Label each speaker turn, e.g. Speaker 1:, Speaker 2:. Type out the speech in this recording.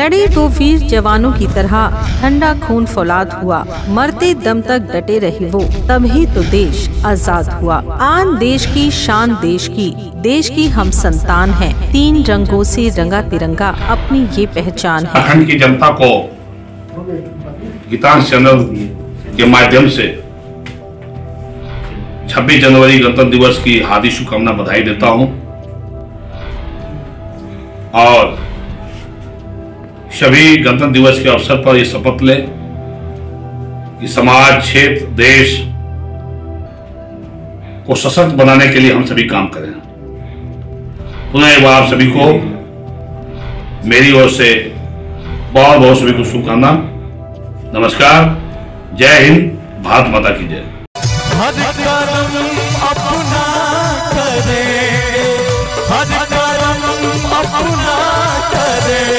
Speaker 1: लड़े तो वीर जवानों की तरह ठंडा खून फौलाद हुआ, मरते दम तक डटे रहे वो, तभी तो देश आजाद हुआ। आन देश की शान देश की हम संतान हैं, 3 रंगों से रंगा तिरंगा अपनी ये पहचान है।
Speaker 2: उत्तराखंड की जनता को गीतांश चैनल के माध्यम से 26 जनवरी गणतंत्र दिवस की हार्दिक शुभकामना बधाई देता हूं और सभी गणतंत्र दिवस के अवसर पर ये शपथ ले कि समाज, क्षेत्र, देश को सशक्त बनाने के लिए हम सभी काम करें। पुनः एक बार आप सभी को मेरी ओर से बहुत बहुत सभी को शुभकामना। नमस्कार, जय हिंद, भारत माता की जय।
Speaker 3: हर कर्म अपना करे, हर कर्म अपना करे।